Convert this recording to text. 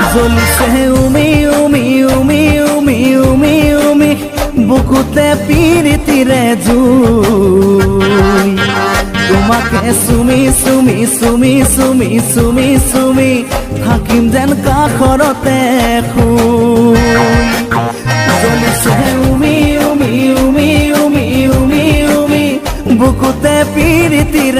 জ্বলিছে উমি উমি উমি উমি উমি উমি বুকুতে পিৰিতিৰে জুই তোমাকে চুমি চুমি চুমি চুমি চুমি চুমি থাকিম যেন কাষৰতে শুই জ্বলিছে উমি উমি উমি উমি উমি উমি বুকুতে পিৰিতিৰে